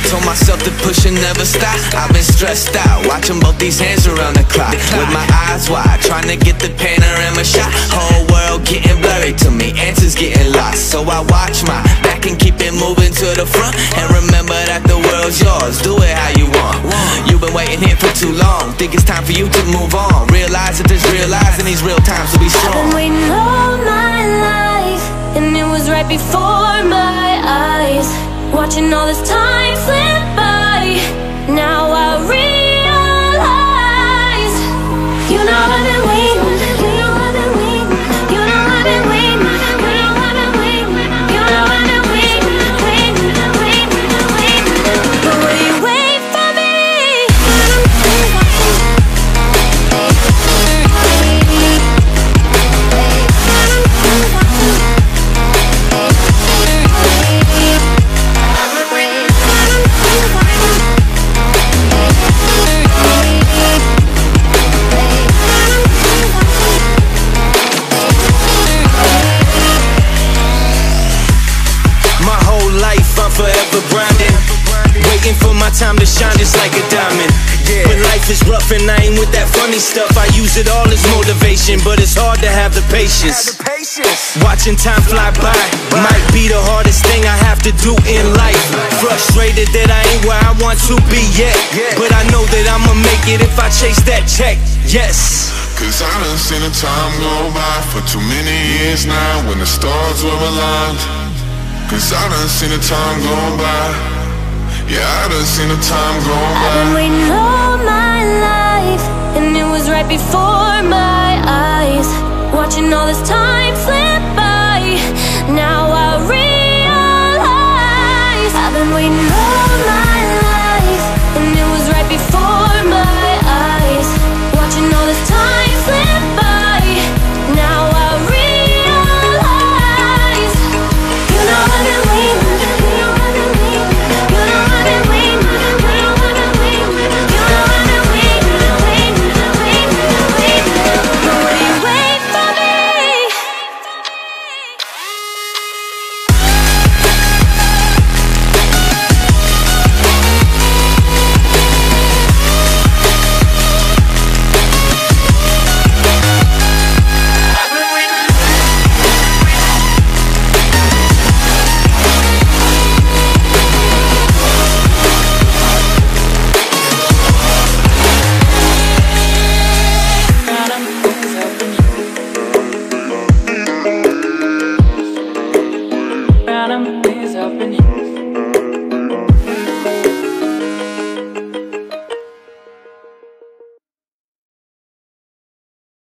told myself to push and never stop. I've been stressed out, watching both these hands around the clock, with my eyes wide, trying to get the panorama shot. Whole world getting blurry to me, answers getting lost. So I watch my back and keep it moving to the front, and remember that the world's yours, do it how you want. You've been waiting here for too long, think it's time for you to move on. Realize that there's real lies in these real times to be strong. I've been waiting all my life, and it was right before my eyes, watching all this time slip by. Now I realize, you know I've been waiting, you know I've been waiting, you know I've been waiting, you know I've been waiting, you know I've been waiting, waiting, waiting, waiting. But will you wait for me? Forever grinding, waiting for my time to shine just like a diamond. When life is rough and I ain't with that funny stuff, I use it all as motivation, but it's hard to have the patience. Watching time fly by might be the hardest thing I have to do in life. Frustrated that I ain't where I want to be yet, but I know that I'ma make it if I chase that check, yes. Cause I done seen the time go by for too many years now, when the stars were aligned. Cause I done seen the time go by. Yeah, I done seen the time go by. I've been waiting all my life, and it was right before my eyes, watching all this time slip by. Now I realize, I've been waiting all my life, and it was right before my eyes, watching all this time slip by. Now I realize, you know I've been waiting, you know I've been waiting, you know I've been waiting, you know I've been waiting, you know I've been waiting, waiting, waiting, waiting. But will you wait for me? Please help me.